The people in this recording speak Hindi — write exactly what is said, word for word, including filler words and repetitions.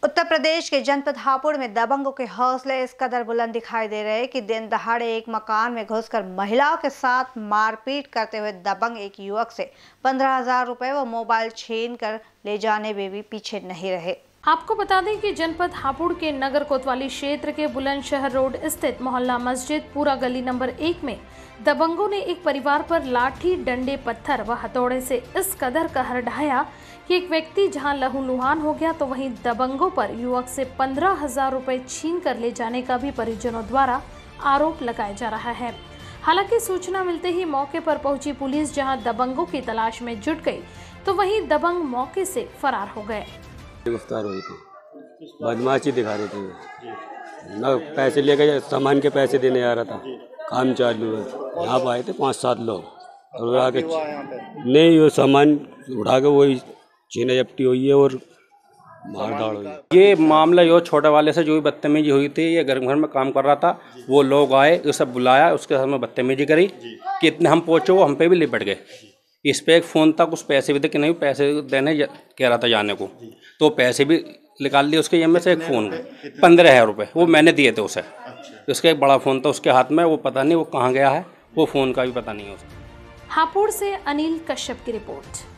उत्तर प्रदेश के जनपद हापुड़ में दबंगों के हौसले इस कदर बुलंद दिखाई दे रहे हैं कि दिन दहाड़े एक मकान में घुसकर महिलाओं के साथ मारपीट करते हुए दबंग एक युवक से पंद्रह हजार रुपए व मोबाइल छीन कर ले जाने में भी पीछे नहीं रहे। आपको बता दें कि जनपद हापुड़ के नगर कोतवाली क्षेत्र के बुलंदशहर रोड स्थित मोहल्ला मस्जिद पूरा गली नंबर एक में दबंगों ने एक परिवार पर लाठी, डंडे, पत्थर व हथौड़े से इस कदर कहर ढाया कि एक व्यक्ति जहां लहूलुहान हो गया, तो वहीं दबंगों पर युवक से पंद्रह हजार रुपए छीन कर ले जाने का भी परिजनों द्वारा आरोप लगाया जा रहा है। हालांकि सूचना मिलते ही मौके पर पहुंची पुलिस जहां दबंगों की तलाश में जुट गई, तो वहीं दबंग मौके से फरार हो गए। गिरफ्तार हुई थी, बदमाशी दिखा रही थी, न पैसे लेके सामान के पैसे देने आ रहा था, काम चालू है। यहाँ पर आए थे पाँच सात लोग और आके नहीं वो सामान उठा के वही छीना झपटी हुई है और मार धाड़ हुई। ये मामला जो छोटे वाले से जो भी बदतमीजी हुई थी, ये घर घर में काम कर रहा था, वो लोग आए, उसे बुलाया, उसके साथ में बदतमीजी करी कि इतने हम पहुँचे वो हम पे भी लिपट गए। इस पे एक फ़ोन था, कुछ पैसे भी थे कि नहीं पैसे देने कह रहा था जाने को, तो पैसे भी निकाल लिए उसके जेब से। एक फ़ोन पंद्रह हज़ार रुपये वो मैंने दिए थे उसे। उसका एक बड़ा फ़ोन था उसके हाथ में, वो पता नहीं वो कहाँ गया है, वो फ़ोन का भी पता नहीं है उसे। हापुड़ से अनिल कश्यप की रिपोर्ट।